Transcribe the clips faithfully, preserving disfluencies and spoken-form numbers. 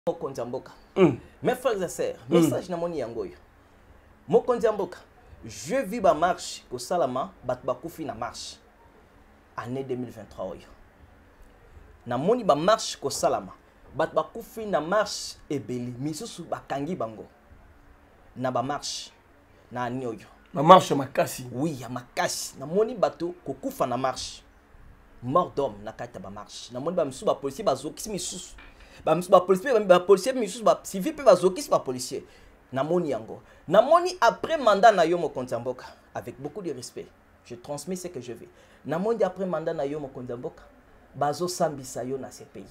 Mokonzi Mboka. Mm. Mes frères et sœurs, message na moni yangoyo. Mokonzi Mboka. Je vis ba marche ko salama bat bakufi na marche. Année deux mille vingt-trois oyo. Na moni ba marche ko salama bat bakufi na marche ebeli misusu bakangi bango. Na ba marche na anyoyo. Na marche makasi. Oui, ya makasi. Na moni bato ko kufa na marche. Mort d'homme na kata ba marche. Na moni ba misusu ba policier ba zokisi misusu. Ba misusu ba policier ba policier misusu ba civil pe ba zokisi ba policier. Na moni yango. Na moni après mandat na yo Mokonzi Mboka avec beaucoup de respect. Je transmets ce que je veux. Na moni après mandat na yo Mokonzi Mboka bazo sambisa yo na ce pays.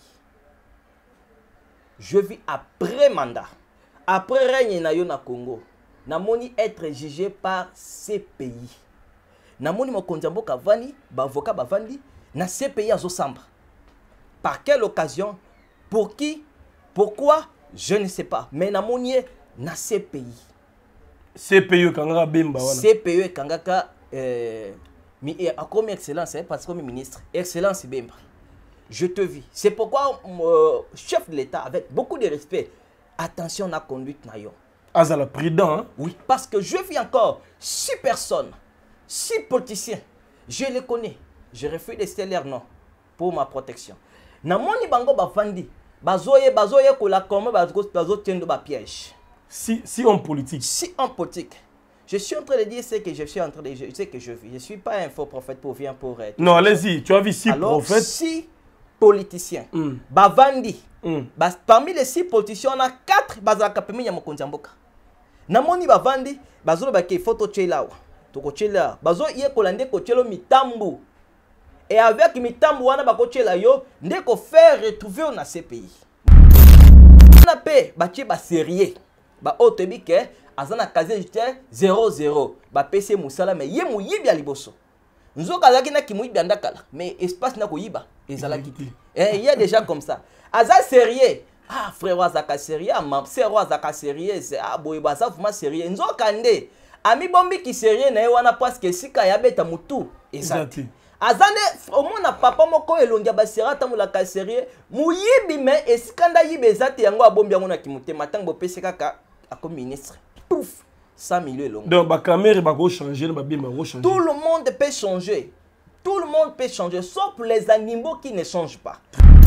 Je vis après mandat. Après règne na yo na Congo. Na moni être jugé par ces pays. Na moni Mokonzi Mboka vani ba avocat ba vandi na ces pays azo samba. Par quelle occasion? Pour qui? Pourquoi? Je ne sais pas. Mais na moni na ces pays. C P E kangaka bemba wana. C P E kangaka euh mi comme excellence hein, parce que comme ministre excellence bemba. Je te vis. C'est pourquoi euh, chef de l'État avec beaucoup de respect attention à la conduite na yo. Azala prudent hein? Oui, parce que je vis encore six personnes, six politiciens. Je les connais. Je refuse de citer leur nom pour ma protection. Na moni bango ba fandi. Bazoye bazoye ko la comme bazo bazo tiendo ba piège. Si, si homme politique. Si homme politique. Je suis en train de dire ce que je suis en train de dire, ce que je vis. Je ne suis pas un faux prophète pour venir pour être. Non, allez-y, tu as vu six Alors, prophètes. Six politiciens. Mm. Bavandi. Mm. Bas, parmi les six politiciens, on a quatre bazaka pemi ya Mokonzi Mboka. Namoni bavandi, bazolo ba ke photo chela. Toko chela. Bazo iye kolande ko chelo mitambu. Et avec mitambu wana ba ko chela yo, ndeko faire retrouver na C P I. On a pe ba che ba sérieux. Ba otebi ke azana kaze judiciaire zéro zéro ba P C musala mais ye muyibi ya liboso nzoka azaki na kimuyibi andakala mais espace na koyiba ezalaki eh il y a déjà comme ça aza sérieux ah frère azaka sérieux ma sœur azaka sérieux c'est ah boy ba ça vraiment sérieux nzoka nde ami bombi ki sérieux na wana parce que sika ya beta mutu ezati azane au mona papa moko elongia ba serata mulaka sérieux muyibi mais esikanda yibe ezati yango abombi yango na kimutema tango pese kaka comme ministre, pouf, cent millions longs. Donc, la caméra va changer, le babine va changer. Tout le monde peut changer. Tout le monde peut changer, sauf les animaux qui ne changent pas.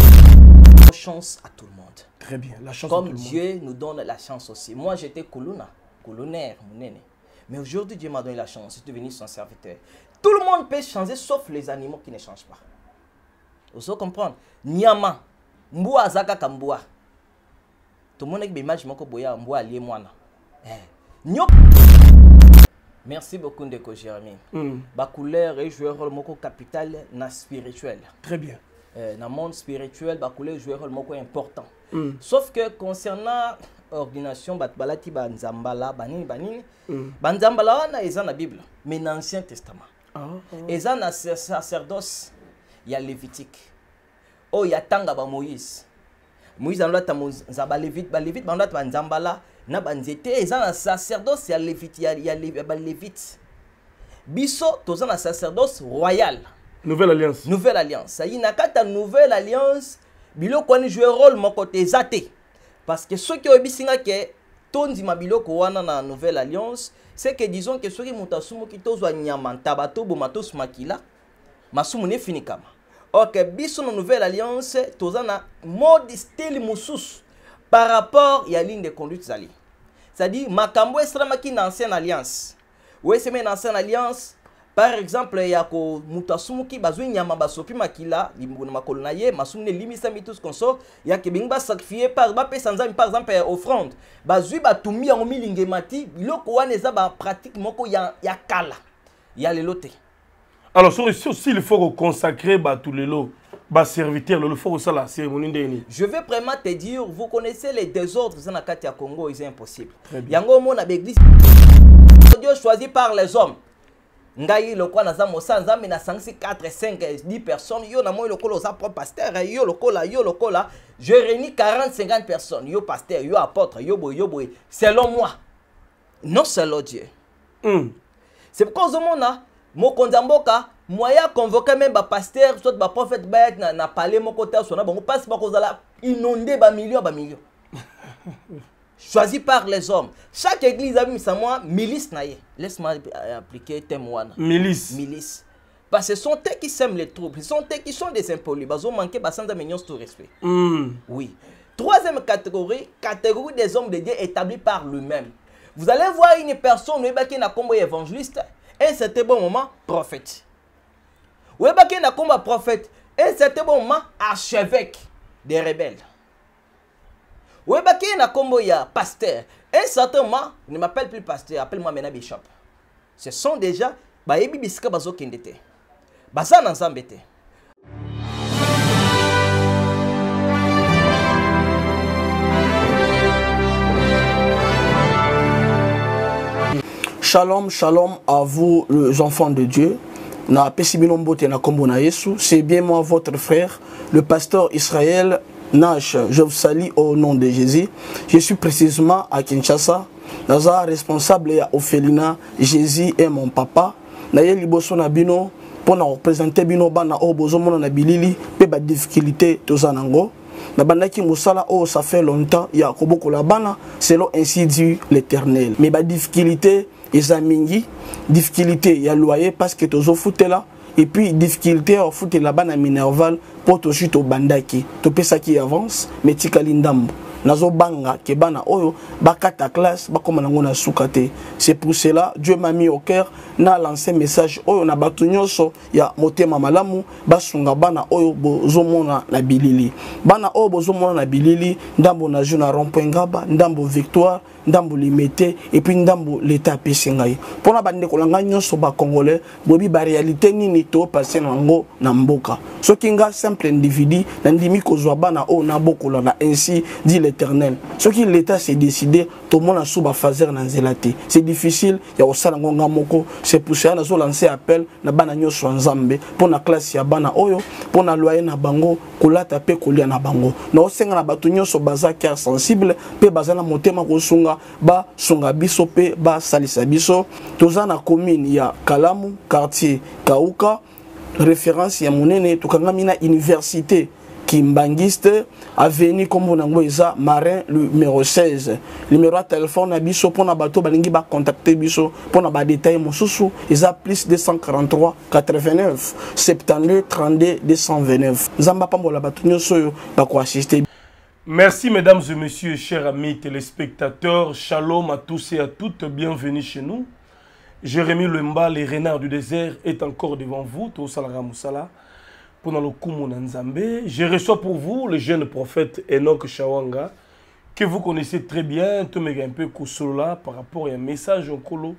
Chance à tout le monde. Très bien, la chance comme à tout le monde. Comme Dieu nous donne la chance aussi. Moi, j'étais colonna, colonnaire, mon aîné. Mais aujourd'hui, Dieu m'a donné la chance. Je suis devenu son serviteur. Tout le monde peut changer, sauf les animaux qui ne changent pas. Vous savez comprendre? Nyama, mboua zaka kamboua. Tout le monde a une image de moi. Merci beaucoup, Ndeko Jérémy. Mm. Ba couleur et joueur rôle moko capital na spirituel. Très bien. Euh, dans le monde spirituel, ba couleur joueur rôle moko important. Mm. Sauf que concernant l'ordination, bat balati ba nzambala, banini banini, mm. ba nzambala na eza na Bible, mais dans l'Ancien Testament. Ah, ah. Eza na sacerdoce, il y a Lévitique. Oh, il y a tanga ba Moïse. Moïse a un lévite, ba lévite, ba ndata nzambala, na banzete, ils ont un sacerdoce, il y a lévite, il y a lévite. Biso, tous ont un sacerdoce royal. Nouvelle alliance. Nouvelle alliance. Ça y est, na nouvelle alliance, bilo koni jouer rôle mon côté zate. Parce que ceux qui ont bisinga que tondi ma bilo ko wana na nouvelle alliance, c'est que disons que ceux qui mutasumu ki tozwa nyama tabato bo matos makila, masumu ne finikama. Ok, biso na nouvelle alliance, tous en a mode style moussous par rapport à la ligne de conduite zali. C'est-à-dire, makambo estrama ki na ancienne alliance. Ou est-ce une ancienne alliance? Par exemple, il y a ko mutasumu ki bazui nyama basopi makila, limbuna makolona ye, masumu ne limisa mitus konso, il y a ke bingba sacrifié par ba pe sanzami par exemple offrande. Bazui batumi en milinge mati, biloko wana eza ba pratique moko ya ya kala. Ya lelote. Alors, sur aussi, il faut consacrer bah, tous les lots, bah, serviteurs, il faut aussi la cérémonie d'Eni. Je vais vraiment te dire, vous connaissez les désordres dans le Congo, c'est impossible. Yango mon l'église, Dieu choisi par les hommes. Ngayi le quoi naza mosa nzambe na cinq quatre cinq dix personnes yo na moi le kolo za propre pasteur yo le kola yo le kola je réunis quarante cinquante personnes yo pasteur yo apôtre yo boy yo boy selon moi non selon Dieu. Mm. C'est pourquoi au monde là Mokonzi Mboka moyen convoquer même ba pasteur soit ba prophète ba na na parler mon côté sur na bon passe pas cause là inonder ba millions ba millions Choisi par les hommes. Chaque église a mis ça moi milice naïe. Laisse-moi appliquer témoin. Milice. Milice. Parce que ce sont eux qui sèment les troubles. Ce sont eux qui sont des impolis. Ils ont manqué de millions de respect. Mm. Oui. Troisième catégorie, catégorie des hommes de Dieu établis par lui-même. Vous allez voir une personne qui est comme évangéliste et un certain bon moment prophète. Vous voyez qui est comme prophète et un certain bon moment archevêque des rebelles. Vous voyez qui est comme pasteur et un certain moment, ne m'appelle plus pasteur, appelle-moi maintenant bishop. Ce sont déjà les bibiska bazo kindete. Basa nansambete. Shalom, shalom à vous les enfants de Dieu. C'est bien moi votre frère, le pasteur Israël Nash. Je vous salue au nom de Jésus. Je suis précisément à Kinshasa. Naza responsable à Ophelina. Jésus est mon papa. Naye liboso na bino pour nous représenter bino bana o bozomo na bilili pe ba difficulté tozanango. Na bandaki musala oh ça fait longtemps ya koboko la bana selon ainsi dit l'Éternel. Mais ba difficulté ezamingi difficulté ya loyer parce que tozo foutela et puis difficulté au foot la bana minerval pour to chute au bandaki to pesa qui avance mais tikali ndambo nazo banga ke bana oyo bakata classe bakoma nango na sukate. C'est pour cela Dieu m'a mis au cœur na lancé message oyo na batu nyonso ya motema malamu basunga bana oyo bozomona na bilili bana oyo bozomona na bilili ndambo na juna rond-point Ngaba ndambo Victoire ndambo limité et puis ndambo l'état pesingai pona bande kolanga nyonso ba congolais bobi ba réalité nini to passer nango na mboka soki nga simple individu na ndimi kozwa bana oyo na bokola na ainsi dit l'Éternel. Ce qui l'État s'est décidé, tout le monde a sous fazer dans zelati. C'est difficile, il y a aussi ngonga moko. C'est pour ça que nous lancé appel na bana nyoso nzambe pour na classe ya bana oyo, pour na loyer na bango, kolata pe kolia na bango. Na osenga na batu nyoso baza cœur sensible, pe baza na motema ko sunga ba sunga biso pe ba salisa biso. Toza na commune ya Kalamu, quartier Kauka, référence ya monene tukanga mina université Kimbangiste, avenue comme on a Marin numéro seize. Numéro de téléphone, biso pour na bateau, balingi ba contacter biso pour na ba détail mon sousou, ils a plus deux cent quarante-trois quatre-vingt-neuf soixante-douze trente-deux deux cent vingt-neuf. Zamba pambola bateau nyoso ba ko assister. Merci mesdames et messieurs, chers amis téléspectateurs, shalom à tous et à toutes, bienvenue chez nous. Jérémy Lemba, les renards du désert, est encore devant vous, tout salara moussala. Pendant le Kumu Nzambe, je reçois pour vous le jeune prophète Enoch Shawanga, que vous connaissez très bien, tout me un peu Koussola, par rapport à un message en Kolo,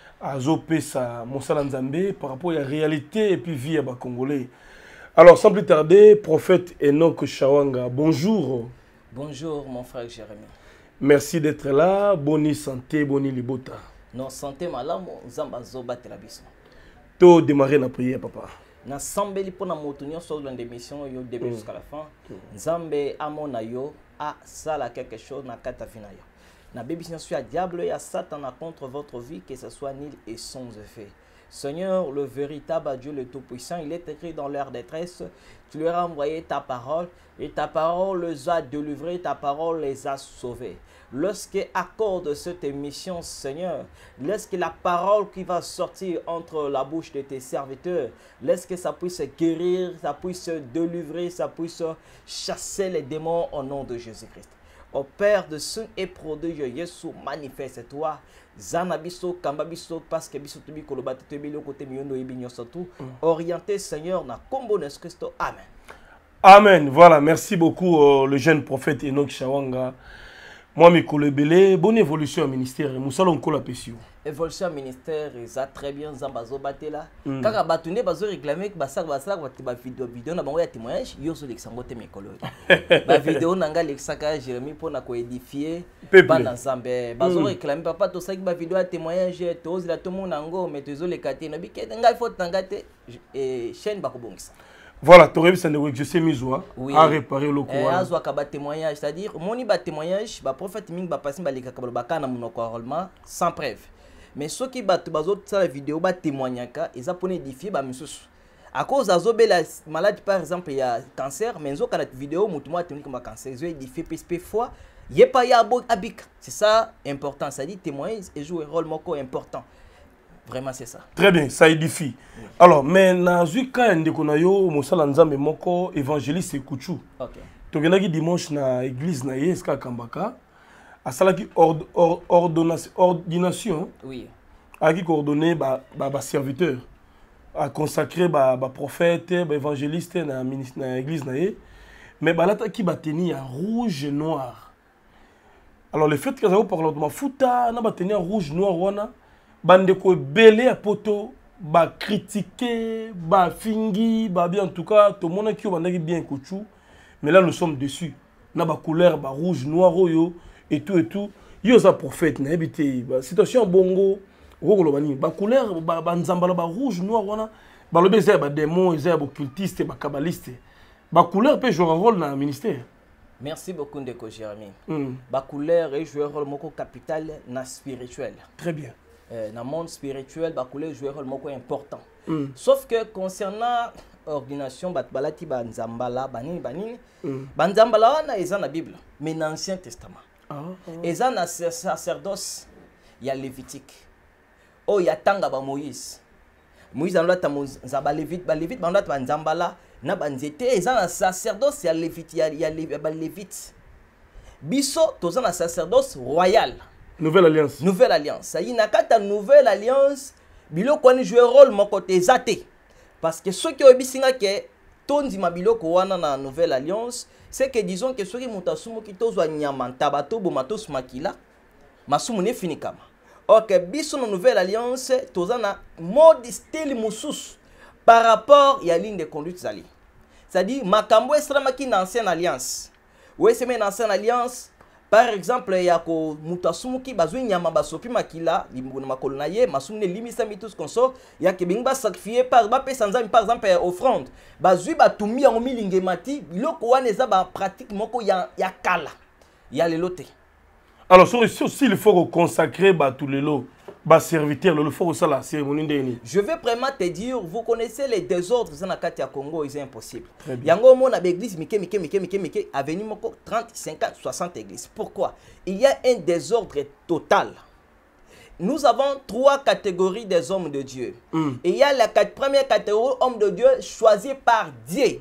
à Zopesa Moussala Nzambe, par rapport à la réalité et puis vie à Congolais. Alors, sans plus tarder, prophète Enoch Shawanga, bonjour. Bonjour, mon frère Jérémy. Merci d'être là, bonne santé, bonne libota. Non, santé, malam, Zamba Zoba Telabiso. Tout démarrer la prière, papa. Na sambeli pona motunyo sur l'émission yo début jusqu'à la fin. Nzambe amona yo a sala quelque chose na kata vina yo. Na bibi sur ya diable ya Satan contre votre vie que ce soit nul et sans effet. Seigneur, le véritable Dieu le Tout-Puissant, il est écrit dans leur détresse, tu leur as envoyé ta parole et ta parole les a délivrés, ta parole les a sauvés. Lorsqu'il accorde cette émission, Seigneur, laisse que la parole qui va sortir entre la bouche de tes serviteurs, laisse que ça puisse guérir, ça puisse délivrer, ça puisse chasser les démons au nom de Jésus-Christ. Au Père de Saint et prodigue, Jésus, manifeste-toi. Zanabiso, Kambabiso, parce que Biso Tubi Kolobate Tubi, le côté Miondo Ibigno Sotou, orienté, Seigneur, na Combo Nescristo. Amen. Amen. Voilà, merci beaucoup, euh, le jeune prophète Enoch Shawanga. Moi, mes collègues, bonne évolution au ministère. Nous allons encore la pétion. Évolution au ministère, ça très bien, Zambazo Batela. Quand on a battu, bazo réclamé que Basak Basak va vidéo vidéo na bango ya témoignage, yo so l'exangote mes collègues. Ba vidéo nanga l'exaka Jérémy pour na ko édifier ba na Zambé. Bazo réclamé papa to ça que ba vidéo ya témoignage to la tout monde nango mais to zo le katé na bi ke nga faut tangate et chaîne ba ko bongisa. Voilà, tu as vu je sais mis oui. à réparer le courant. Eh, a témoignage, c'est-à-dire, mon iba témoignage, ba prophète ming ba passer ba leka kabalo ba kana monoko rollement sans preuve. Mais ceux qui battent bazot ça la vidéo ba témoignaka, ils a pour édifier ba mususu. À cause azobe la maladie par exemple il y a cancer, mais zo kana vidéo mutu moi témoigne comme cancer, zo édifier P S P fois Yepa Yabo Abik. C'est ça important. Ça dit témoigner et jouer un rôle moko important. Vraiment, c'est ça. Très bien, ça édifie. Alors, mais dans le cas où yo mosala nzambe moko évangéliste Kouchou. OK. Tu viens dimanche na église na Yeska Kambaka. A salaki ord, or, ordonnation, ordination. Oui. A qui coordonner ba ba, ba serviteur. A consacrer ba ba prophète, ba évangéliste na ministre na église na ye. Mais ba lata qui ba tenir en rouge et noir. Alors le fait que ça vous parle de ma futa na ba tenir en rouge noir wana bande ko belé à poto ba critiquer ba fingi ba bien en tout cas tout le monde qui bandaki bien Kouchou. Mais là nous sommes dessus. Na ba couleur ba rouge noir yo et tout et tout. Yo za prophète na habité ba situation bongo rogolo bani ba couleur ba nzambala ba rouge noir wana ba lobe za ba démon za ba occultiste ba kabbaliste. Ba couleur peut jouer un rôle dans le ministère. Merci beaucoup Ndeko Jérémy. Mm. Ba couleur et jouer un rôle moko capital na spirituel. Très bien. Euh, dans le monde spirituel, ba couleur joue un rôle moko important. Mm. Sauf que concernant ordination bat balati ba nzambala banini banini Mm. ba nzambala wana eza na Bible mais dans l'Ancien Testament. Ah, ah. Eza na sacerdoce ya Lévitique. Oh ya tanga ba Moïse. Moïse anlata nzamba Lévite ba Lévite ba nlata ba nzambala na ba nzete eza na sacerdoce ya Lévite ya ya ba Lévite. Biso toza na sacerdoce royal. Nouvelle alliance. Nouvelle alliance. Ça y est, na nouvelle alliance, biloko wani jouer rôle mon côté zate. Parce que ceux qui ont bisinga que tondi ma biloko wana na nouvelle alliance, c'est que disons que ceux qui mutasumu ki tozwa nyama tabato bo matos makila, masumu ne fini kama. OK, biso na nouvelle alliance, toza na mode style musus par rapport ya ligne de conduite zali. C'est-à-dire makambo esrama ki na ancienne alliance. Ou c'est une ancienne alliance. Par exemple, il y a ko mutasumu ki bazui nyama basopi makila limbu na makolo na ye masumu ne limisa mitus konso ya ke bingba sacrifier par ba pesa nzambi par exemple offrande bazui batumi ya milinge mati biloko wana eza ba pratique moko ya ya kala ya lelote. Alors sur aussi il faut consacrer ba tous les lots ba serviteur le faut ça la cérémonie ndeni. Je vais vraiment te dire, vous connaissez les désordres dans la carte à Congo, c'est impossible. Yango mon a église mike mike mike mike mike avenue moko trente, cinquante, soixante églises. Pourquoi? Il y a un désordre total. Nous avons trois catégories des hommes de Dieu. Mm. Et il y a la première catégorie hommes de Dieu choisis par Dieu.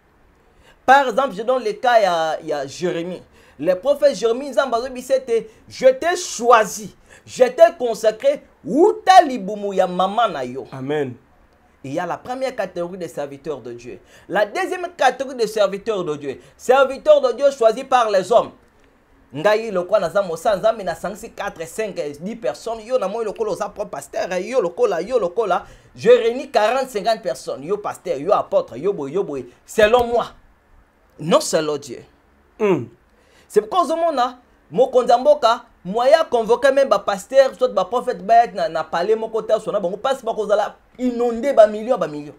Par exemple, je donne le cas il y a, il y a Jérémie. Le prophète Jérémie c'était je t'ai choisi. Je t'ai consacré Uta libumu ya mama na yo. Amen. Il y a la première catégorie des serviteurs de Dieu. La deuxième catégorie des serviteurs de Dieu. Serviteurs de Dieu choisis par les hommes. Ngai loko na za mosa nzambe na cinq, quatre, cinq, dix personnes. Yo na moi loko lo za propre pasteur. Yo loko la, yo loko la. Je réunis quarante, cinquante personnes. Yo pasteur, yo apôtre, yo boy, yo boy. Selon moi. Non selon Dieu. Mm. C'est pourquoi au monde là, mon konzamboka moya convoquer même ba pasteur soit ba prophète ba na na parler mon côté sona bon passe ba kozala inonder ba millions ba millions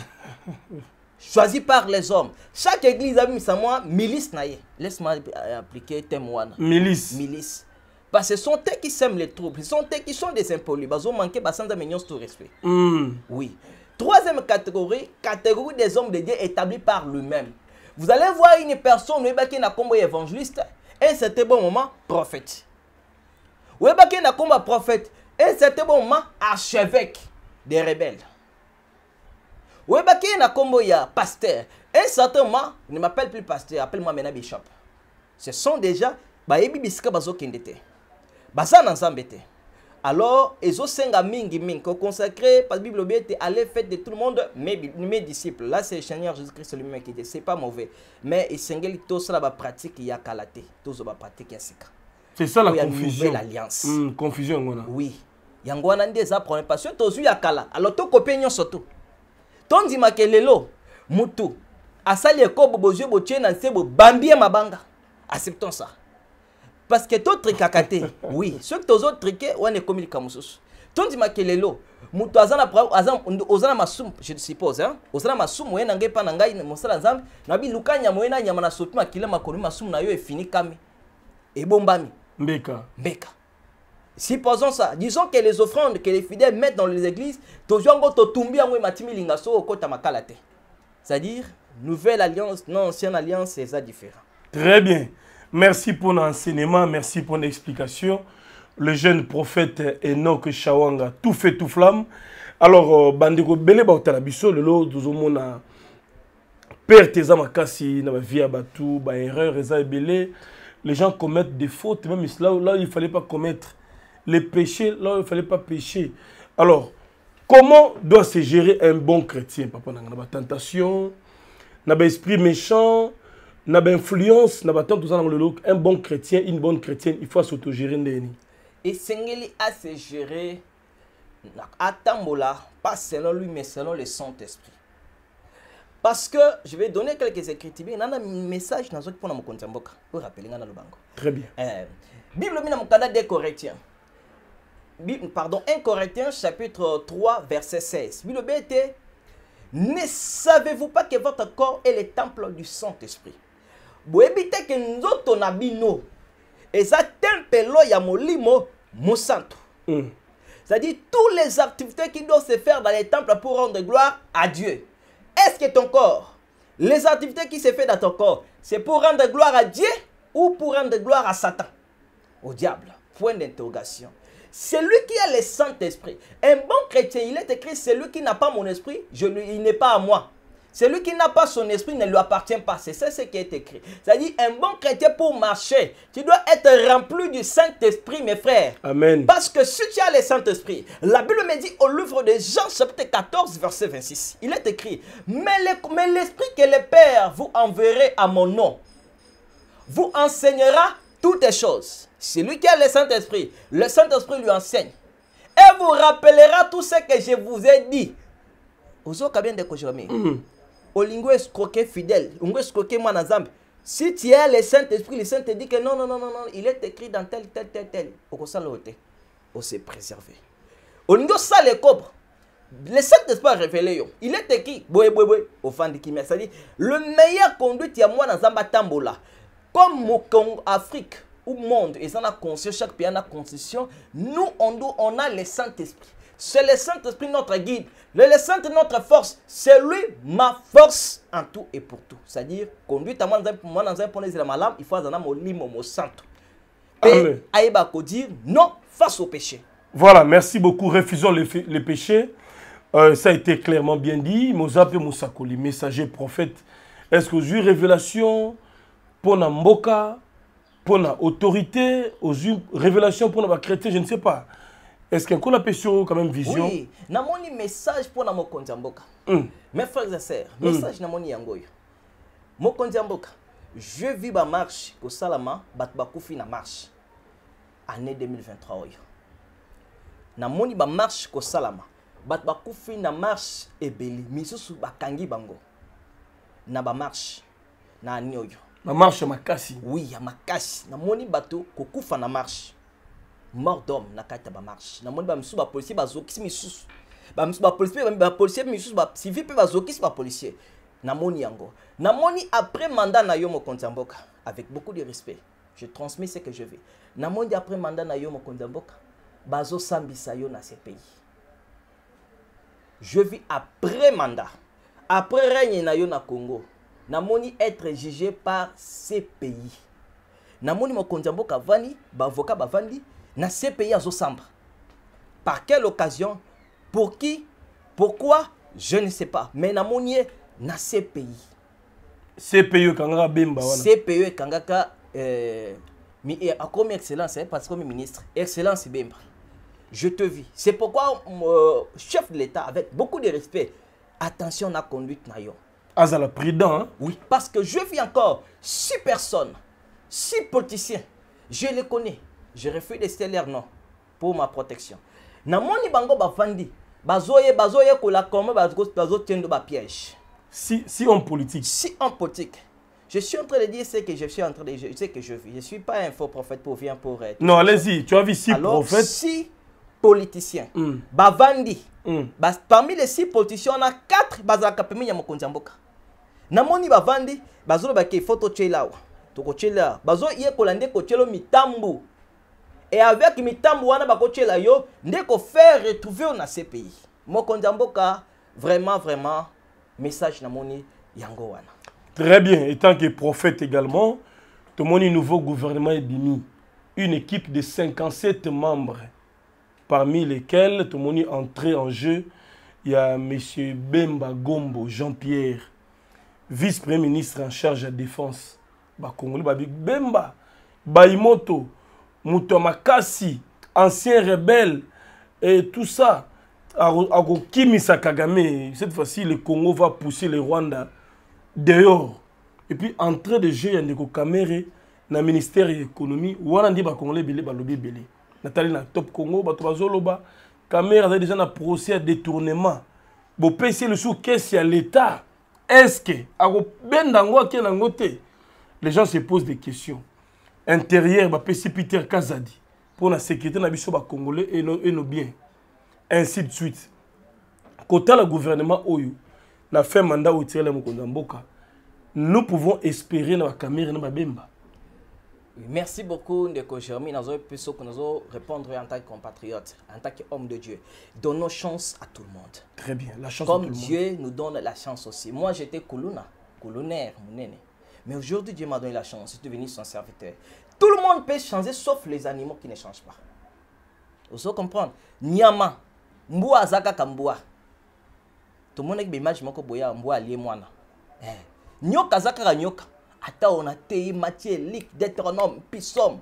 choisi par les hommes. Chaque église a mis ça moi milice naie. Laisse-moi appliquer thème one. Milice. Milice. Parce que ce sont eux qui sèment les troubles, ce sont eux qui sont des impolis. Ils ont manqué ba sans millions de respect. Mm. Oui. Troisième catégorie, catégorie des hommes de Dieu établis par lui-même. Vous allez voir une personne qui n'a comme évangéliste et c'était bon moment prophète. Ou qui n'a comme prophète et c'était bon moment archevêque des rebelles. Ou qui n'a comme pasteur et certainement ne m'appelle plus pasteur, appelle-moi maintenant bishop. Ce sont déjà ba yebi bisika bazo kendete. Basa na nzambete. Alors, ils ont cinq mingi mingi consacré par la Bible obéite aller faire de tout le monde mes, mes disciples. Là, c'est le Seigneur Jésus-Christ lui-même qui dit, c'est pas mauvais. Mais il s'engage tout ça la pratique il y a kalaté, tout ça la pratique il y a. C'est ça la il y a confusion. Une nouvelle alliance. Mm, confusion voilà. Oui. Yangwana des apprenants parce que tous y a kala. Alors tout copien surtout. Ton dit makelelo mutu asali ekobo bozo botie na sebo bambie mabanga. Acceptons ça. Parce que tout tricakate, oui. Ceux qui ont triqué, on est comme les camouflages. Tout dit makelelo, mutu azana azam ozana masum, je suppose hein. Ozana masum moyen ngai pa ngai mosala nzambe, na bi lukanya moyen na nyama na sopi makila makoni masum na yo est fini kami. Et bombami. Mbeka. Mbeka. Supposons ça. Disons que les offrandes que les fidèles mettent dans les églises, toujours ngo to tumbi ngwe matimi lingaso okota makalate. C'est-à-dire nouvelle alliance, non ancienne alliance, c'est ça différent. Très bien. Merci pour l'enseignement, merci pour l'explication. Le jeune prophète Enoch Shawanga, tout fait tout flamme. Alors, bandeko bele ba otalabiso lelo dozomona perte eza makasi na ba vie ya batu, ba erreur eza ebele. Les gens commettent des fautes, même là où, là où il ne fallait pas commettre les péchés, là où il ne fallait pas pécher. Alors, comment doit se gérer un bon chrétien? Papa, on a une tentation, on a un esprit méchant, on a une influence, on a un bon chrétien, une bonne chrétienne, il faut s'autogérer. Et Sengeli a se gérer à Tambola, pas selon lui, mais selon le Saint-Esprit. Parce que je vais donner quelques écritures. Il y a un message dans le pour nous pour rappeler. Très bien. Euh, Bible dans des Corinthiens. Pardon, un Corinthiens chapitre trois verset seize. Bible était: ne savez-vous pas que votre corps est le temple du Saint-Esprit? Vous évitez que nous autres nabino et ça temple ya molimo mosanto. C'est-à-dire toutes les activités qui doivent se faire dans les temples pour rendre gloire à Dieu. Est-ce que ton corps, les activités qui se font dans ton corps, c'est pour rendre gloire à Dieu ou pour rendre gloire à Satan, au diable? Point d'interrogation. Celui qui a le Saint-Esprit, un bon chrétien, il est écrit: celui qui n'a pas mon esprit, je lui, il n'est pas à moi. Celui qui n'a pas son esprit ne lui appartient pas. C'est ça ce qui est écrit. C'est-à-dire, un bon chrétien pour marcher, tu dois être rempli du Saint-Esprit, mes frères. Amen. Parce que si tu as le Saint-Esprit, la Bible me dit au livre de Jean, chapitre quatorze, verset vingt-six, il est écrit: mais l'Esprit que le Père vous enverra à mon nom vous enseignera toutes les choses. Celui qui a le Saint-Esprit, le Saint-Esprit lui enseigne et vous rappellera tout ce que je vous ai dit. Olingo escroqué fidèle, Olingo escroqué moi nazambe. Si tu as le Saint-Esprit, le Saint te dit que non, non, non, non, non, il est écrit dans tel, tel, tel, tel. Au ça on s'est préservé. Olingo ça les cobres. Le Saint-Esprit a révélé, il est écrit, boé, boé, boé, au fan de Kimia. C'est-à-dire, le meilleur conduite, il y a moi dans Zamba Tambola. Comme en Afrique, ou monde, et ça a conscience, chaque pays a constitution, nous, on, doit, on a le Saint-Esprit. C'est le Saint-Esprit notre guide. Le, le Saint-Esprit notre force. C'est lui ma force en tout et pour tout. C'est-à-dire, conduite à moi dans un point de malam, il faut avoir un limo mo santo. Et aïba ko dire non face au péché. Voilà, merci beaucoup. Refusons les, les péchés. Euh, ça a été clairement bien dit. Mozap et Moussakoli, messager, prophète. Est-ce que j'ai révélation pour la mboka, pour la autorité, aux révélation pour la chrétien, je ne sais pas. Est-ce qu'il y a quand même vision? Oui, na moni message pour na mokonzi mboka. Mes frères et sœurs, message na moni yangoyo. Mokonzi mboka, je vis ba marche ko salama bat bakufi na marche. Année deux mille vingt-trois oyo. Na moni ba marche ko salama bat bakufi na marche ebeli misusu bakangi bango. Na ba marche na ani oyo. Na marche makasi. Oui, ya makasi. Na moni bato ko kufa na marche. Mort d'homme na kata ba marche. Na moni ba misu ba policier ba zokisi misusu. Ba misu ba policier ba policier misusu ba civil pe ba zokisi ba policier. Na moni yango. Na moni après mandat na yo mokonzi mboka avec beaucoup de respect. Je transmets ce que je veux. Na moni après mandat na yo mokonzi mboka bazo sambisa yo na ce pays. Je vis après mandat. Après règne na yo na Congo. Na moni être jugé par ces pays. Na moni mokonzi mboka vani ba avocat ba vandi na ces pays à Zosamba. Par quelle occasion? Pour qui? Pourquoi? Je ne sais pas. Mais na monier na ces pays. Ces pays kangaka bemba wana. Ces pays kangaka euh mi comme excellence parce que comme ministre excellence bemba. Je te vis. C'est pourquoi euh, chef de l'État avec beaucoup de respect, attention à la conduite na yo. Azala prudent hein? Oui, parce que je vis encore six personnes, six politiciens. Je les connais. Je refuse de citer leur nom pour ma protection. Na moni bango ba fandi, bazoye bazoye ko la comme bazo bazo tiendo ba piège. Si si en politique. Si en politique. Je suis en train de dire ce que je suis en train de dire, ce que je vis. Je suis pas un faux prophète pour venir pour être. Non, allez-y, tu as vu six alors, prophètes. Six politiciens. Mm. Bavandi. Mm. Bas, parmi les six politiciens, on a quatre bazaka pemi ya mokonzi mboka. Na moni bavandi, bazolo ba ke photo chela. Toko chela. Bazo iye kolande ko chelo mitambu. Et avec mitambu wana bako chela yo, ndeko faire retrouver na ces pays. Mokonzi mboka, vraiment vraiment message na moni yango wana. Très bien, étant que prophète également, Tout le monde, nouveau gouvernement est bimi. Une équipe de cinquante-sept membres, parmi lesquels tout le monde est entré en jeu. Il y a M. Bemba Gombo, Jean-Pierre, vice-premier ministre en charge de la défense. Bemba, Baimoto, Mutomakasi, ancien rebelle, et tout ça. Kimisa Kagame, cette fois-ci, le Congo va pousser le Rwanda dehors. Et puis, entrée de jeu, il y a des caméras dans le ministère de l'économie. Où on a dit que les Congolais sont lobby belé. Nathalie na top Congo, Batobazoloba, caméra déjà un procès à détournement. Bon, payer le sous qu'est-ce qu'il y a l'État. Est-ce que, les gens se posent des questions. Intérieur, bah, P C Peter Kazadi, pour la sécurité de Congolais et nos, et nos biens. Ainsi de suite. Côté le gouvernement Oyo, la fin mandat au tiré la Mokondamboka, nous pouvons espérer dans la caméra de Bemba. Merci beaucoup, Ndeko Jérémy. Nous allons répondre en tant que compatriote, en tant qu'homme de Dieu. Donnons chance à tout le monde. Très bien, la chance Comme à tout le Dieu monde. nous donne la chance aussi. Moi, j'étais colonna, colonnaire, mon aîné. Mais aujourd'hui, Dieu m'a donné la chance. Je suis devenu son serviteur. Tout le monde peut changer, sauf les animaux qui ne changent pas. Vous savez comprendre? Nyama, mboua zaka kamboua. Tout le monde a une image de boya mboua lié moana. Nyoka zaka nyoka. Ata on a tei matière lik Deutéronome pisom.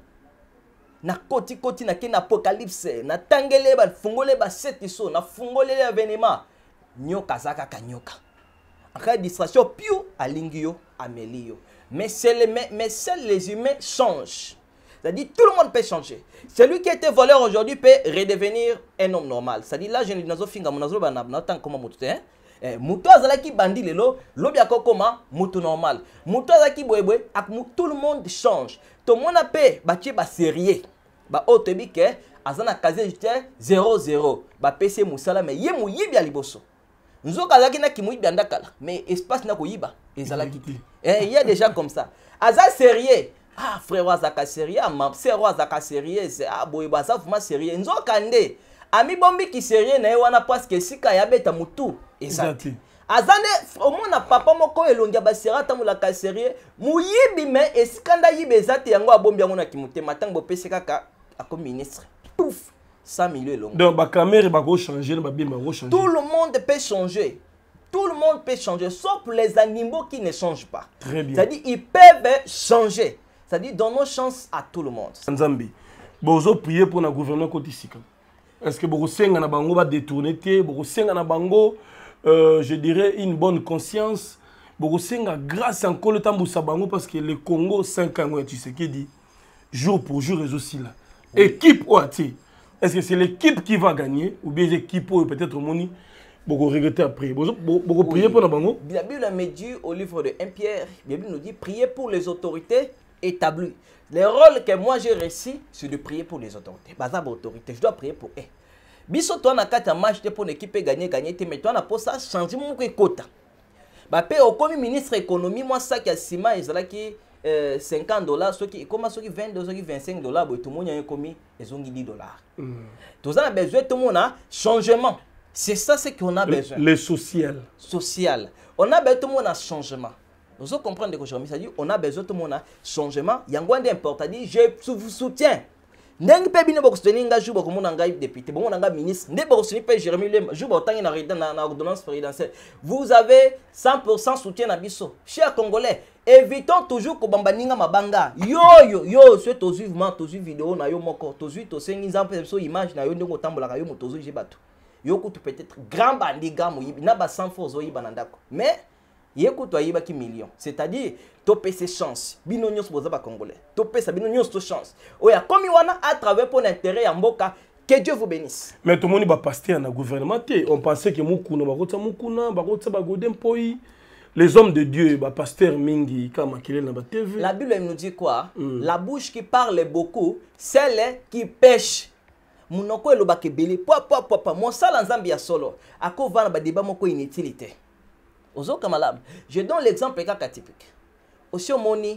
Na koti koti na ken apocalypse. Na tangele ba fungole ba setiso. Na fungole l'événement. Nyoka zaka kanyoka. Après distraction piou alingio amelio. Mais c'est les mais seuls les humains changent. C'est-à-dire tout le monde peut changer. Celui qui était voleur aujourd'hui peut redevenir un homme normal. C'est-à-dire là je ne nazo finga monazo ba na tant comme moto hein. Mouto azalaki bandi lelo, lobi akokoma mouto normal. Mouto azalaki boyeboy, ak tout le monde change. Tout le monde a payé, ba tie ba sérieux. Ba otebi ke azana kaze jete zéro zéro. Ba P C musala mais ye mu yibi aliboso. Nzo kazaki na kimu yibi andakala, mais espace na ko yiba ezalaki. Eh il y a déjà comme ça. Aza sérieux. Ah frère azaka sérieux, ma sœur azaka sérieux, ah boyeba ça vraiment sérieux. Nzo kande ami bombi ki sérieux na wana parce que sika ya beta mutu ezati azane omona papa moko elongia basera tamula ka sérieux muyibi me esikanda yibe ezati yango abombi yango na kimutema tango pese kaka ako ministre pouf cent millions longs donc ba caméra ba go changer ba bima go changer tout le monde peut changer tout le monde peut changer sauf les animaux qui ne changent pas. Très bien. C'est-à-dire ils peuvent changer, c'est-à-dire donnons chance à tout le monde. Nzambi bozo prier pour na gouvernement côté sika. Est-ce que beaucoup senga na bango va détourner tie, beaucoup senga na bango, euh, je dirais une bonne conscience, beaucoup senga grâce encore le temps boussa bango parce que le Congo cinq ans tu sais qui dit jour pour jour et aussi là. Oui. Équipe ou ati. Est-ce que c'est l'équipe qui va gagner ou bien l'équipe ou peut-être moni beaucoup regretter après. Beaucoup beaucoup prier pour na bango. La Bible me dit au livre de un Pierre, la Bible nous dit prier pour les autorités établies. Le rôle que moi j'ai réussi, c'est de prier pour les autorités. Bazab autorité, je dois prier pour eux. Biso toi na kata match pour une équipe gagner gagner mais toi na pour ça changer mon quota. Ba pe au comme ministre économie moi ça qui a ciment ezalaki cinquante dollars ceux qui comment ceux qui vingt ceux qui vingt-cinq dollars tout le monde a commis ils ont dix dollars. Tout ça a besoin tout le monde a changement. C'est ça ce qu'on a besoin. Le social. Social. On a besoin tout le monde a changement. Nous devons comprendre que ça dit on a besoin tout le monde a changement. Yango d'important dit je vous soutiens. Ndenge pe bino boko soutenir nga juba comme nanga député bon nanga ministre ndé boko soutenir pe Jérémy Lemba juba otangi na na na ordonnance présidentielle vous avez cent pour cent soutien na biso chers congolais évitons toujours ko bamba ninga mabanga yo yo yo soit to suivement to suivre vidéo na yo moko to suivre to sengi nzampe so image na yo ndeko tambola ka yo moto zo jibatu yo kutu peut-être grand bandi gamu yibi na ba cent fois zo yiba ndako mais yekutu ayiba ki million c'est-à-dire topé ses chances bino nyos boza ba congolais topé sa bino nyos to chance oya komi wana à travers pour l'intérêt ya mboka que Dieu vous bénisse. Mais tout le monde va passer na gouvernement on pensait que mukuna bakota mukuna bakota ba godem poi les hommes de Dieu ba pasteur mingi kama kile na ba T V. La Bible nous dit quoi? Mm. La bouche qui parle beaucoup celle qui pêche munoko eloba kebele po po po po mon sala nzambi ya solo akova na ba débat moko inutilité. Ozoka malab. Je donne l'exemple kaka typique. Aussi au moni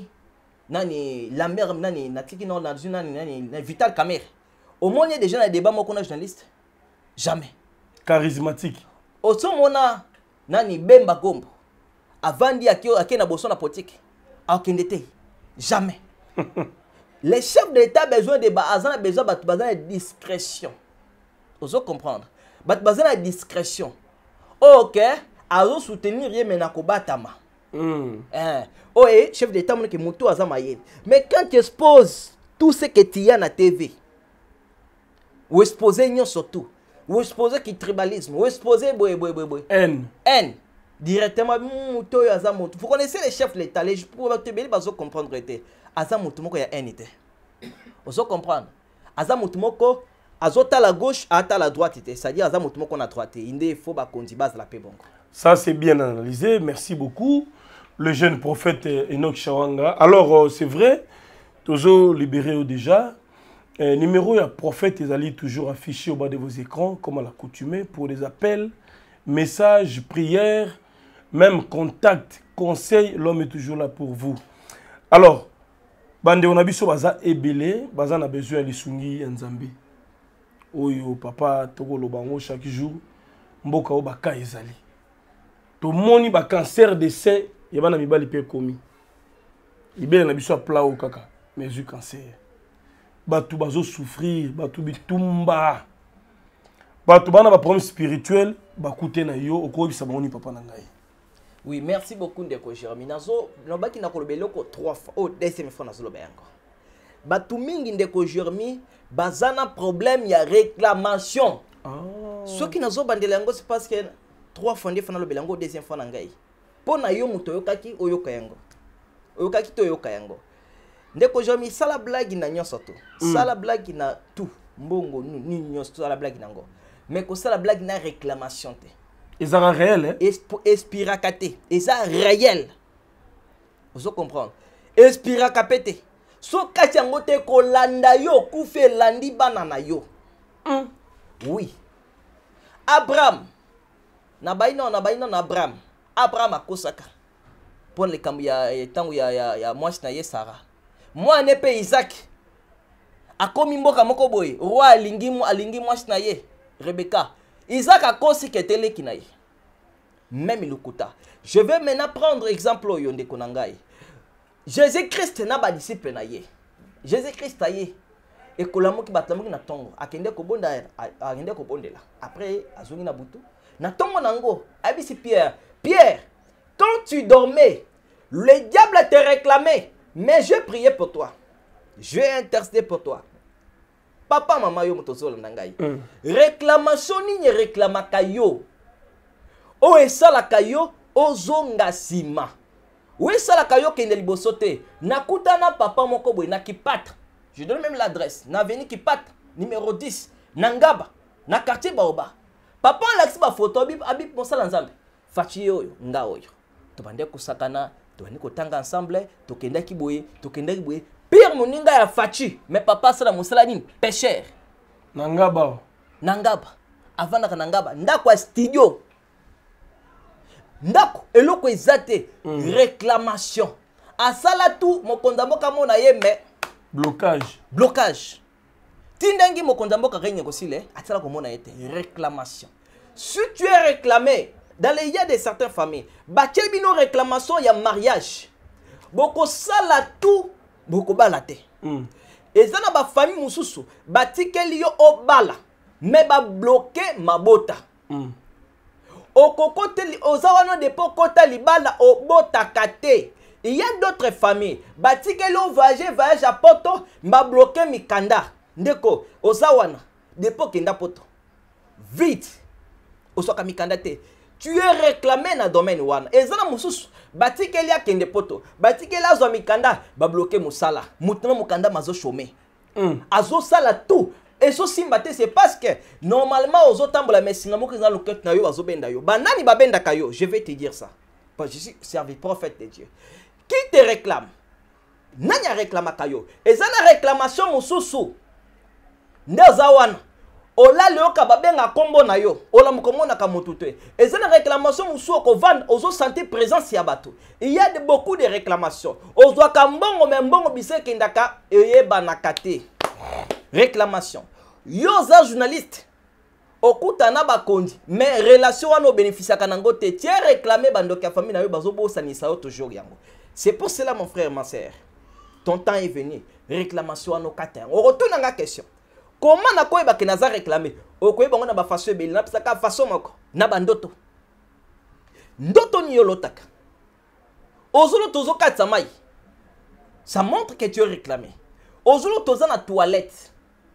nani la mère nani natiki non na nani nani Vital Kamerhe. Au moni il y a déjà des débats moko na journaliste. Jamais. Charismatique. Aussi mona nani Bemba Gombo. Avandi akio akena boso na politique. Akendete. Jamais. Les chefs d'État ont besoin de bazana, besoin de discrétion. Vous allez comprendre. Bazana de discrétion. Ok, azo soutenir rien mais nakobatama. Mm. Hein. Oh, et chef d'État mon qui moto azamaye. Mais quand tu exposes tout ce que tu as na T V, ou exposer nyon surtout, ou exposer qui tribalisme, ou exposer boy boy boy boy. N. N. Directement moto azamoto. Vous connaissez les chefs de l'État, les pour te béni bazo comprendre était. Azamoto moko ya N était. Vous allez comprendre. Azamoto moko azota la gauche, ata la droite était. C'est-à-dire azamoto moko na droite. Il faut ba kondi base la paix bongo. Ça, c'est bien analysé. Merci beaucoup. Le jeune prophète Enoch Shawanga. Alors, euh, c'est vrai, toujours libéré déjà. Euh, numéro de prophète, ils allaient toujours afficher au bas de vos écrans, comme à l'accoutumée, pour les appels, messages, prières, même contact, conseil. L'homme est toujours là pour vous. Alors, bande on a biso baza ebele, baza na besoin de sungi nzambe. Oyo papa toko lobango chaque jour, mboka o baka ezali. To moni ba cancer de sein, yabana mibali pe komi. Libele na biso pla o kaka, mais du cancer. Batu bazo souffrir, batu bitumba. Batu bana ba problème spirituel, ba koute na yo oko bisa boni papa na ngai. Oui, merci beaucoup Ndeko Jérémy. Nazo, nobaki na kolobeloko trois fois. Oh, deuxième fois nazo lobengo. Batu mingi Ndeko Jérémy, bazana problème ya réclamation. Ah. Ce qui nazo bandelango c'est parce que trois fois nde fana lobelango deuxième fois na ngai. Pona yo muto yokaki oyoka yango. Oyokaki to yoka yango. Ndeko Jérémy sala blague na nyonso to. Sala blague na tout. Mbongo ni nyonso sala blague nango. Mais ko sala blague na réclamation te. Ils sont réels, hein? Espirakate. Ils sont réels. Vous comprenez? Espirakapete. So kachangote ko landa yo kufe landi banana yo. Mm. Oui. Abraham. Na baina na baina na Abraham. Abraham akosaka. Pour le kambu ya tangu ya ya ya mwashi na ye Sarah. Moi ne pe Isaac. Akomi mboka moko boye. Roi alingi mu alingi mwashi na ye Rebecca. Isaac a kosi ketele kinaye. Même Lukuta. Je vais maintenant prendre exemple au Yonde Konangai. Jésus-Christ n'a pas disciple na ye. Jésus-Christ a ye. Et kolamo ki batlamu na tongo. Akende ko bonda akende ko bondela. Après azongi na butu. Na tongo nango. Abisi Pierre. Pierre, quand tu dormais, le diable te réclamait. Mais je priais pour toi. Je intercédé pour toi. Papa, maman, yo motozolo nangai. Mm. Réclamation ni réclamaka yo. O esala kayo ozonga sima. O esala kayo kende liboso te. Nakuta na papa moko boy na Kipata. Je donne même l'adresse. Na veni Kipata, numéro dix. Nangaba, na quartier Baoba. Papa alaxi ba photo bib abib mosala nzambe. Fachi yo nga oyo. To bande kusakana, to bande kotanga ensemble, to kenda ki boye, to kenda ki boye. Pire moninga ya fachi, mais papa sala mosala nini pécheur. Nangaba. Nangaba. Avant na nangaba, ndako studio. Ndako eloko ezate mm. Réclamation. Asala tout mokonda mboka mona ye mais blocage. Blocage. Tindengi mokonda mboka renye kosile, atala ko mona yete réclamation. Si tu es réclamé dans les il y a de certaines familles, ba bino réclamation ya mariage. Boko sala tout boko balate. Mm. Et ça na ba famille mususu, ba tikeli yo obala, mais ba bloquer mabota. Mm. Okokoteli ozawana de pokota libala obotakate. Il y a d'autres familles, ba tikeli o voyage voyage à poto, ba bloquer mikanda. Ndeko ozawana de pokenda poto. Vite. Osoka mikanda te. Tu es réclamé na domaine wana. Ezana mususu batikeli akende poto. Batikeli azo mikanda ba bloquer musala. Mutuna mukanda mazo chômer. Mm. Azo sala tout. Et so simbate c'est parce que normalement aux autres tambola mesinga moko za loket na yo azo benda yo. Banani ba benda kayo, je vais te dire ça. Parce que je suis servi prophète de Dieu. Qui te réclame? Nanya réclama kayo. Ezana réclamation mususu. Ndeza wana. Ola leo kababenga kombo na yo. Ola mukomona ka mututwe. Et c'est une réclamation musuo ko vendre ozo santé présence ya bato. Il y a de, beaucoup de réclamations. Ozo kambongo membongo bise kendaka eyeba nakate. Réclamation. Yo za journaliste. Okuta na bakondi mais relation wana bénéficia kanango te. Tu es réclamé bandoka famille na yo bazo bo sanisa yo toujours yango. C'est pour cela mon frère ma sœur. ton temps est venu. Réclamation à nos quatre. On retourne à la question. Comment na quoi ba kenaza réclamer? O quoi ba on a ba façon belle na psaka façon moko na bandoto. Ndoto ni yolotaka. Ozolo tozo katsamai. Ça montre que tu es réclamé. Ozolo toza na toilette.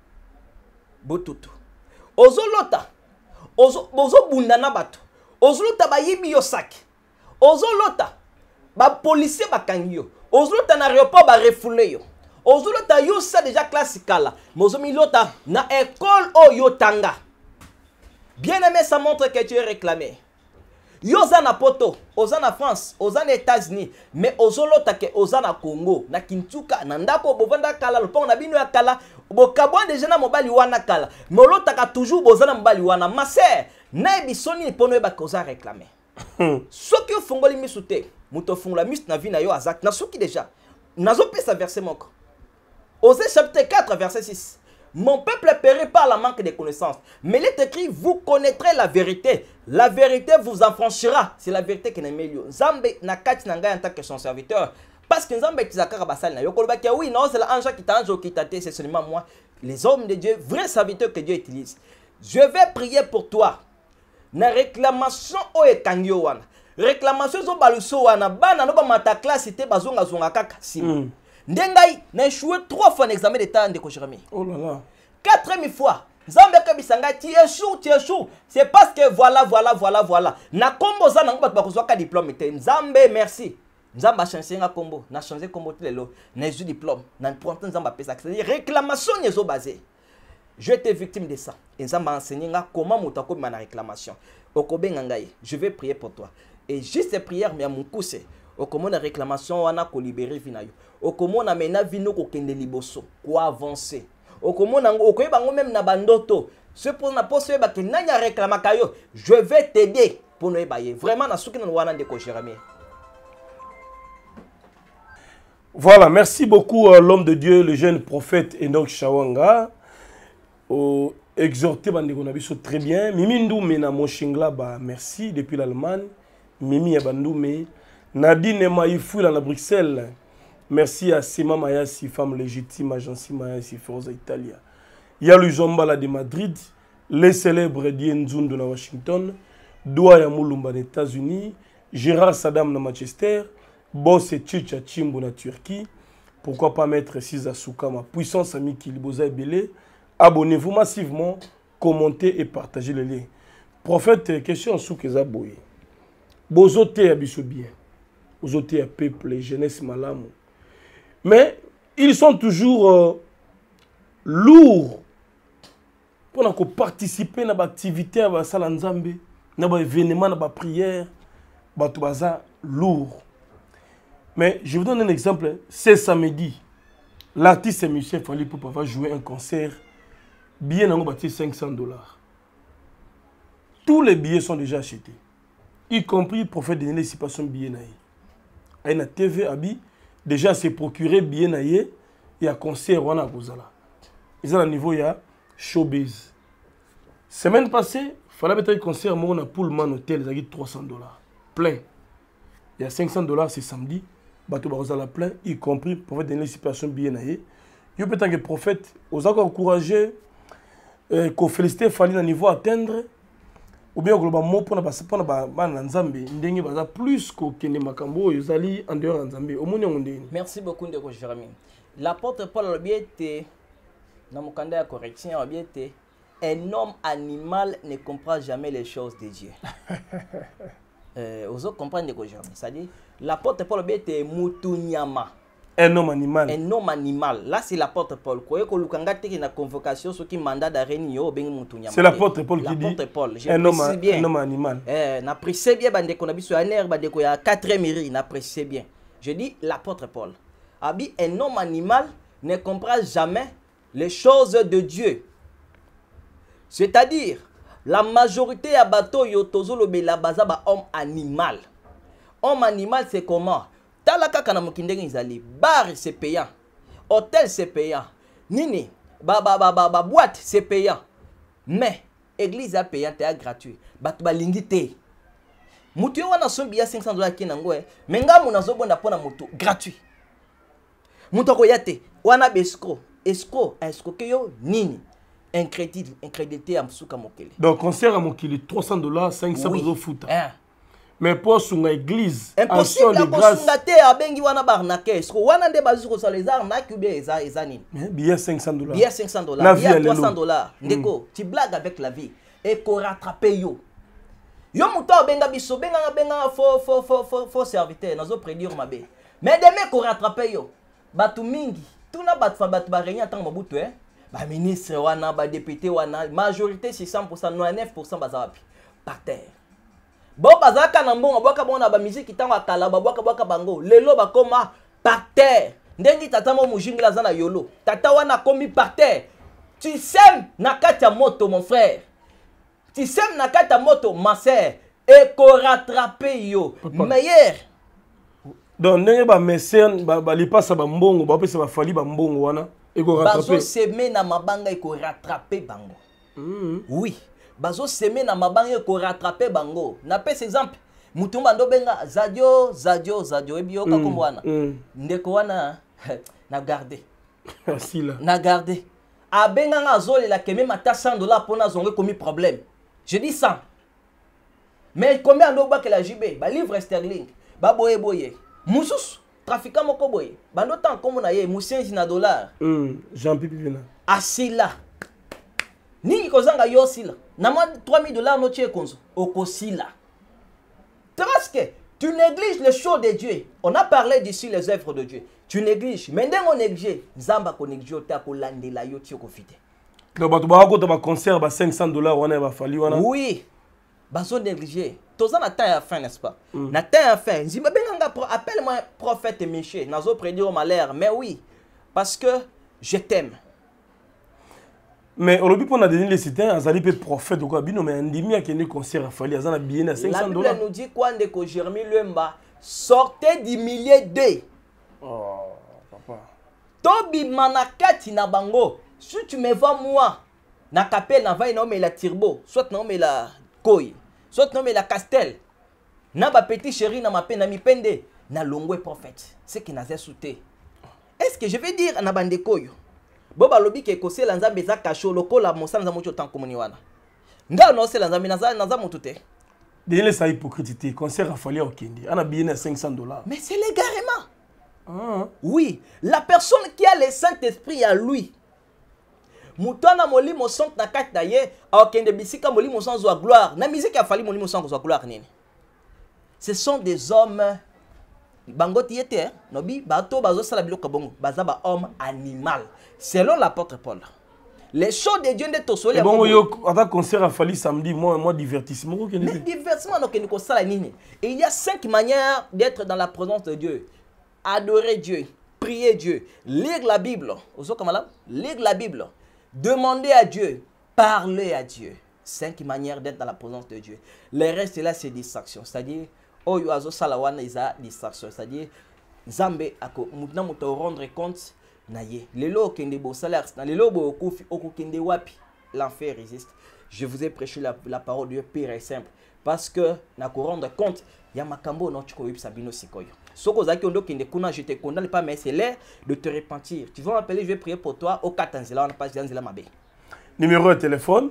Botutu. Ozolota. Ozo bozo bunda na bato. Ozolota ba yibi yo sac. Ozolota ba policier ba kangyo. Ozolota na aéroport ba refoulé yo. Ozolota yo ça déjà classical. Mozomi lota na école o yo tanga. Bien aimé, ça montre que tu es réclamé. Yoza na poto, oza na France, oza na États-Unis, mais ozolota ke oza na Congo, na Kintuka, na ndako bovanda kala, le pont na bino ya kala, bokabwa déjà na mobali wana kala. Molota ka toujours boza na mobali wana. Ma sœur, na ebisoni ni pono eba koza réclamer. Soki ofongoli misute, muto fongola mis na vie na yo azak, na soki déjà. Nazo pesa verset moko. Osée chapitre quatre verset six. Mon peuple périt par la manque de connaissances. Mais il est écrit, vous connaîtrez la vérité. La vérité vous affranchira. C'est la vérité qui n'est meilleure. Zambe na kati nanga en tant que son serviteur. Parce que Zambe tizakara basal na yokolo bakia oui non c'est l'ange qui t'ange qui t'a c'est seulement moi. Les hommes de Dieu, vrais serviteurs que Dieu utilise. Je vais prier pour toi. Na réclamation o e kangyo wana. Réclamation zo baluso wana bana no ba mata classe te bazonga zonga kaka sim. Ndengai na échoué trois fois en examen d'état de Jérémie. Oh là là. Quatre mille fois. Zambe kabisanga tu échoues, tu échoues. C'est parce que voilà, voilà, voilà, voilà. Na kombo za na ngba bakozwa ka diplôme te. Nzambe merci. Nzamba changer nga kombo, na changer kombo lelo, na eu diplôme, na prendre nzamba pesa. C'est-à-dire réclamation nezo basé. Je été victime de ça. Et nzamba enseigner nga comment mutako na réclamation. Okobenga ngai, je vais prier pour toi. Et juste prière mais mon coup c'est okomona réclamation wana ko libérer vinayo. Okomona mena vino ko kende liboso, ko avancer. Okomona okoyeba ngo même na bandoto. Ce pour na poste ba ke nanya réclamaka yo, je vais t'aider pour no ebaye. Vraiment na suki na wana ndeko Jérémie. Voilà, merci beaucoup à l'homme de Dieu, le jeune prophète Enoch Shawanga. Oh, exhorté bandeko na biso très bien. Mimi Ndoumé na Moshingla ba merci depuis l'Allemagne. Mimi Abandoumé. Nadine Maïfou à Bruxelles. Merci à Sema Mayasi, femme légitime, agence Mayasi, Forza Italia. Yalu Zombala de Madrid, les célèbres Dienzun de la Washington, Douaya Moulumba des États-Unis, Gérard Saddam de Manchester, Boss et Chicha Chimbo na Turquie. Pourquoi pas mettre Siza Soukama, puissance amie Kiliboza et Belé. Abonnez-vous massivement, commentez et partagez le lien. Prophète, question sous Keza Boye. Bozote abisso bien. Bozote à peuple, jeunesse malamou. Mais ils sont toujours euh, lourds pour participer à l'activité à la salle Nzambe, à l'événement, à la prière, à la lourd. Mais je vous donne un exemple. C'est samedi. L'artiste et musicien Fally Ipupa va jouer un concert. Billet n'a pas cinq cents dollars. Tous les billets sont déjà achetés. Y compris le prophète de Néné, si pas son billet. Il y a une T V Abi. Déjà, c'est procuré bien naïe. Il y a concert, on a Gozala. Ils ont un niveau, il y a showbiz. Semaine passée, il fallait mettre un concert, moi, on a Pullman Hotel, il y a trois cents dollars. Plein. Il y a cinq cents dollars, c'est samedi. Bateau Barozala plein, y compris pour faire des situations bien naïe. Il y a peut-être que prophète, aux encore encouragé, qu'on félicite, il fallait un niveau atteindre. Ou bien globalement pour na basa pour na ba nzambe ndenge baza plus ko kende makambo yozali en dehors nzambe omoni ngondeni. Merci beaucoup ndeko Jérémie. L'apôtre Paul a bien été dans mon candidat à correction a bien été un homme animal ne comprend jamais les choses de Dieu. euh vous comprenez ndeko Jérémie, c'est-à-dire l'apôtre Paul a bien été mutunyama. Un homme animal. Un homme animal. Là, c'est l'apôtre Paul. C'est la convocation, ce qui mandat d'arrêt. C'est l'apôtre Paul qui dit. L'apôtre Paul. Un homme, un homme animal. N'appréciez bien, qu'on a vu sur un air, il y a quatre mairies, n'appréciez bien. Je dis l'apôtre Paul. Abi, un homme animal ne comprend jamais les choses de Dieu. C'est-à-dire, la majorité à bateau, yotozo le bela bazaba homme animal. Homme animal, c'est comment? Talaka kana mukindenge izali bar c'est payant, hôtel c'est payant, nini ba ba ba ba, ba boîte c'est payant, mais église a payant et gratuit. Batu balingi te. Mutu wana sombi ya cinq cents dollars kinango eh, menga munazo bonda pona mutu gratuit. mutu akoya te wana besco esco escroquer yo nini incrédit incrédulité ya msuka mokili. Donc concert à mokili trois cents dollars cinq cents oui. Bazo futa. Hein. Mais pour son église impossible à kosunga te abengi wana barnaque esco wana nde bazu ko les arnaques bien eza eza nini. Mais billet cinq cents dollars. Billet cinq cents dollars. Billet trois cents dollars. Ndeko, tu blagues avec la vie et ko rattraper yo. Yo muto benga biso benga benga faux faux faux faux faux serviteur nazo prédire mabe. Mais demain ko rattraper yo. Batu mingi, tout na batu fa batu ba réunion tant mabutu hein. Ba ministre wana ba député wana majorité c'est cent pour cent quatre-vingt-dix-neuf pour cent bazawapi par terre. Bon bazaka na mbongo boka bona ba musique tango akala ba boka boka bango lelo ba koma par terre. Ndengi tata mo mujingila zana yolo. Tata wana komi par terre. Tu sèmes na kati ya moto mon frère. Tu sèmes na kati ya moto ma sœur et ko rattraper yo. Meilleur. Donc ndenge ba mécène ba ba lipasa ba mbongo ba pesa ba fali ba mbongo wana et ko rattraper. Bazo seme na mabanga et ko rattraper bango. Mm. Oui. Bazo seme na mabanga et ko rattraper bango. Na pesa exemple mutumba ndo benga zadio zadio zadio ebi yoka mm. komwana. Mm. Ndeko wana na garder. Asila. Na garder. Abenga nga zoli la keme mata cent dollars pour na zonge commis problème. Je dis cent. Mais combien ndo ba que la J B ba livre sterling ba boye boye. Musus trafiquant moko boye. Ba no temps comme na ye musenzi na dollar. Mm. Jean Pipi vina. Asila. Ningi kozanga yo sila. Na moi trois mille dollars no tie konzo. Okosila. Parce que tu négliges le show de Dieu. On a parlé d'ici les œuvres de Dieu. Tu négliges. Mais dès qu'on néglige, Zamba ko néglige ta ko landela yo ti ko fite. Donc bato ba ko ta concert ba cinq cents dollars wana ba fali wana. Oui. Bazo négligé. Toza na temps ya fin n'est-ce pas? Mm. Na temps ya fin. Zimba benga appelle-moi prophète Miché. Nazo prédire au malheur. Mais oui. Parce que je t'aime. Mais aujourd'hui pour na donner les citer azali pe prophète quoi bino mais ndimi akende concert fali azana bien à cinq cents dollars. La Bible nous dit quoi ndeko Jérémie Lemba sortez du milieu d'eux. Oh papa. Tobi manakati na bango. Si tu me vois moi na kapel na vai na me la turbo, soit na me la koi, soit na me la castel. Na ba petit chéri na ma peine na mi pende na longwe prophète. C'est qui n'a sauté. Est-ce que je vais dire na bande koyo? Boba lobi ke kose la nzambe za kasho lokola mosala nzamu cho tankomoni wana. Nga no se la nzambe na za na za mutute. Dele sa hypocrite concert a fallu au Kindi. On a bien à cinq cents dollars. Mais c'est légalement. Ah. Oui, la personne qui a le Saint-Esprit à lui. Moutana molimo sont na kati na ye au Kende bisika molimo sans wa gloire. Na musique a fallu molimo sans wa gloire nini. Ce sont des hommes bangoti yete nobi bato bazo sala biloko bongo baza ba homme animal selon l'apôtre Paul. Les shows de Dieu ne tosole ya bongo yo ata concert a fallu samedi moi moi divertissement ko mais divertissement no keniko sala nini. Et il y a cinq manières d'être dans la présence de Dieu. Adorer Dieu, prier Dieu, lire la Bible, lire la Bible, demander à Dieu, parler à Dieu. Cinq manières d'être dans la présence de Dieu. Le reste là c'est distraction, c'est-à-dire oh yo azo salawana isa distraction, c'est-à-dire Zambé ako mutna muto rendre compte na ye. Lelo kende bo salaire, na lelo bo okufi okukende wapi. L'enfer résiste. Je vous ai prêché la, la parole de Dieu pure et simple parce que na ko rendre compte ya makambo no chiko yipsa bino sikoyo. Soko zaki ondo kende kuna je te condamne pas mais c'est l'heure de te repentir. Tu vas m'appeler, je vais prier pour toi au Katanzela on a pas Zanzela mabe. Numéro de téléphone.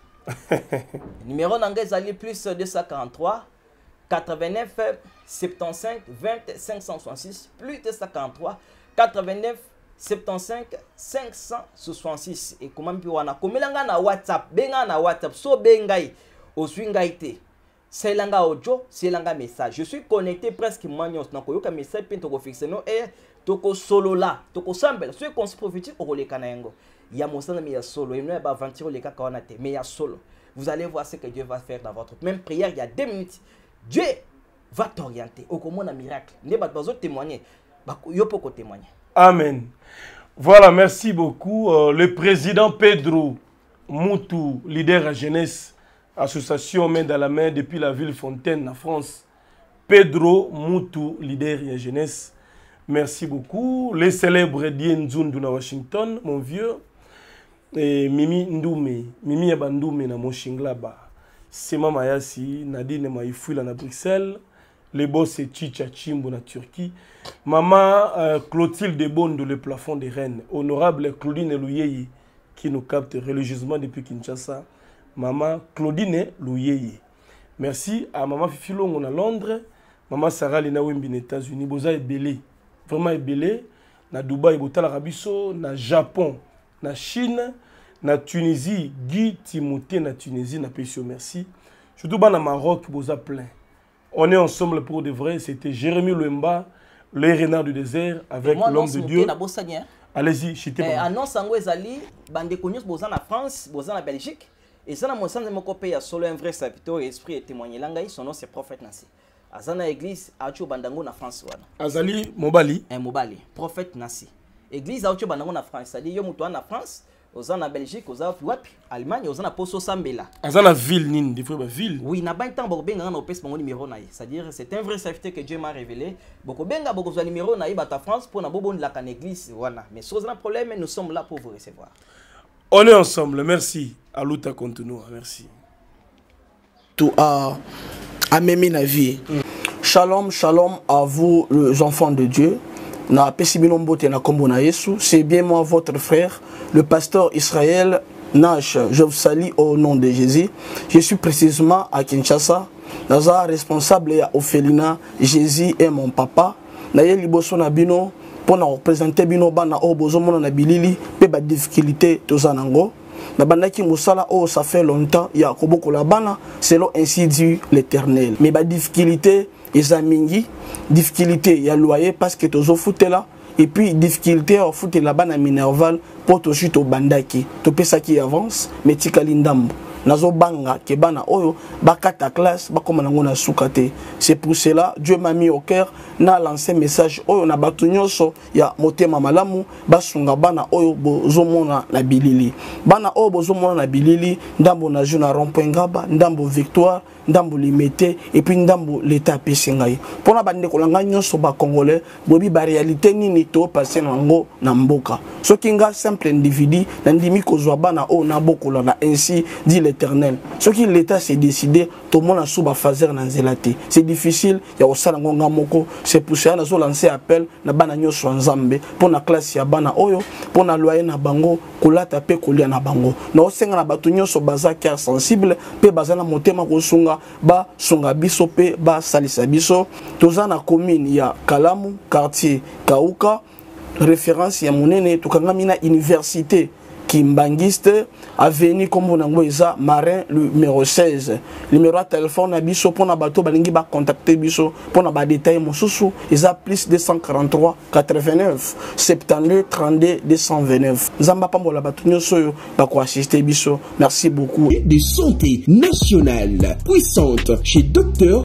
Numéro nangé zali plus deux cent quarante-trois quatre-vingt-neuf soixante-quinze vingt cinq cent soixante-six plus deux cent quarante-trois quatre-vingt-neuf soixante-quinze cinq cent soixante-six et comment puis wana komelanga na WhatsApp benga na WhatsApp so bengai oswingaite c'est langa audio c'est langa message je suis connecté presque manios na koyoka message pe to ko fixer no et to ko solo là to ko sambela so ko prophétique o le kanayengo ya mosana mi ya solo et no ba aventure le kaka wana te mais ya solo vous allez voir ce que Dieu va faire dans votre même prière il y a deux minutes Dieu va t'orienter au comment un miracle ne ba bazo témoigner ba yo poko témoigner. Amen. Voilà, merci beaucoup. Euh, le président Pedro Moutou, leader à jeunesse, association main dans la main depuis la ville Fontaine en France. Pedro Moutou, leader à jeunesse. Merci beaucoup. Les célèbres Dien Nzundu na Washington, mon vieux. Et Mimi Ndoume, Mimi Abandoume na Moshinglaba. Sema Mayasi, Nadine Maïfouila na Bruxelles. les boss c'est Chicha Chimbo na Turquie. Maman euh, Clotilde Bondo, le plafond des reines. Honorable Claudine Louyeye, qui nous capte religieusement depuis Kinshasa. Maman Claudine Louyeye. Merci à Maman Fifi Longo à Londres. Maman Sarah Lena Wembi aux États-Unis. Boza est belé. Vraiment est belé. Na Dubaï, Botala Rabiso. Na Japon, na Chine, na Tunisie. Guy Timothée na Tunisie. Na Pessio, merci. Surtout dans le Maroc, Boza plein. On est ensemble pour de vrai. C'était Jérémy Lemba, le renard du désert, avec l'homme de Dieu. Allez-y, chitez moi. Annonce en Wezali, bande connus, Boza en France, Boza en Belgique. Et ça, dans mon sens de mon copain, il y a solo un vrai serviteur esprit et témoigné. Langaï, son nom c'est prophète Nassi. Azana église, Acho Bandango na France. Azali Mobali. Un Mobali, prophète Nassi. Église, Acho Bandango na France. C'est-à-dire, yo mutuan na France, Oza na Belgique, Oza Wapi, Allemagne, Oza na Poso Sambela. Azana ville, Nine, des fois, ville. Oui, n'a pas temps, Bokobenga na opes mon numéro naï. C'est-à-dire, c'est un vrai serviteur que Dieu m'a révélé. Bokobenga, Bokozo numéro naï, bata France, pour na bobo de la can église. Voilà. Mais si vous avez un problème, nous sommes là pour vous recevoir. On est ensemble, merci. Alouta continue, merci. Tout à, à Mémi na vie. Mm. Shalom, shalom à vous, les enfants de Dieu. Na Pesibinombote na Kombo na Yesu. C'est bien moi, votre frère, le pasteur Israël Nash. Je vous salue au nom de Jésus. Je suis précisément à Kinshasa. Naza responsable à Ophelina. Jésus est mon papa. Naye liboso na bino. Pour nous représenter bino bana o bozomona na bilili pe ba difficulté tozanango na bandaki musala o ça fait longtemps ya koboko la bana selon ainsi dit l'Éternel mais ba difficulté ezamingi difficulté ya loyer parce que tozo futela et puis difficulté au foot la bana minerval pour to chute au bandaki to pesa qui avance mais tikali ndambo nazo banga ke bana oyo bakata classe bakoma nango na sukate. C'est pour cela Dieu m'a mis au cœur na lancé message oyo na batu nyonso ya motema malamu basunga bana oyo bozomona na bilili bana oyo bozomona na bilili ndambo na juna rond-point ngaba ndambo victoire ndambo limité et puis ndambo l'état pesingai pona bande kolanga nyonso ba congolais bobi ba réalité nini to passer nango na mboka soki nga simple individu na ndimi kozwa bana oyo na bokola na ainsi dit l'Éternel soki l'état s'est décidé to mona suba fazer na nzelate c'est difficile ya osala ngonga moko. C'est pour ça que nous lancé appel na bana nyonso nzambe pour na classe ya bana oyo pour na loyer na bango kolata pe kolia na bango na osenga na batu nyonso baza cœur sensible pe baza na motema kosunga ba sunga biso pe ba salisa biso toza na commune ya Kalamu quartier Kauka référence ya monene tukangami na université Kimbangiste avenue comme nango eza Marin numéro seize numéro de téléphone na biso pona bato balingi ba contacter biso pona ba détail mosusu eza plus deux cent quarante-trois quatre-vingt-neuf soixante-deux trente-deux deux cent vingt-neuf nzamba pambola bato nyonso yo ba ko assister biso. Merci beaucoup. De santé nationale puissante chez docteur